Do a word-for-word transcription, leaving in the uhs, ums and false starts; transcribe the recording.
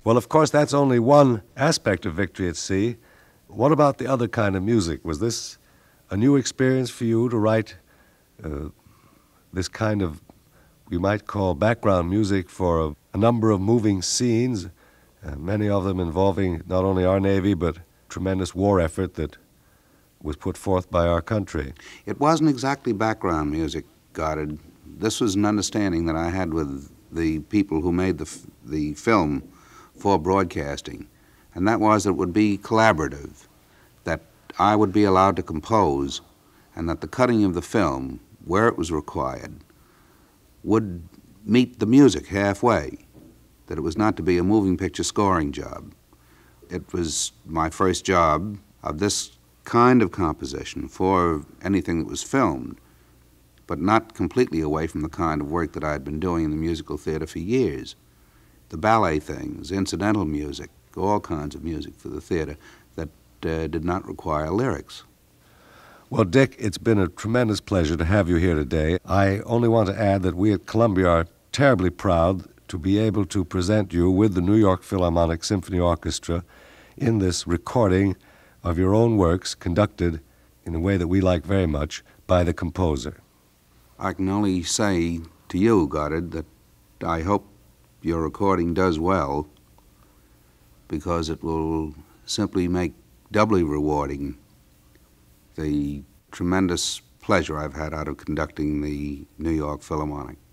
Well, of course, that's only one aspect of Victory at Sea. What about the other kind of music? Was this a new experience for you to write uh, this kind of, we might call, background music for a, a number of moving scenes, uh, many of them involving not only our Navy, but tremendous war effort that was put forth by our country? It wasn't exactly background music, Goddard. This was an understanding that I had with the people who made the, f the film for broadcasting, and that was that it would be collaborative, that I would be allowed to compose, and that the cutting of the film, where it was required, would meet the music halfway, that it was not to be a moving picture scoring job. It was my first job of this kind of composition for anything that was filmed, but not completely away from the kind of work that I had been doing in the musical theater for years. The ballet things, incidental music, all kinds of music for the theater that uh, did not require lyrics. Well, Dick, it's been a tremendous pleasure to have you here today. I only want to add that we at Columbia are terribly proud to be able to present you with the New York Philharmonic Symphony Orchestra in this recording of your own works conducted in a way that we like very much by the composer. I can only say to you, Goddard, that I hope your recording does well, because it will simply make doubly rewarding the tremendous pleasure I've had out of conducting the New York Philharmonic.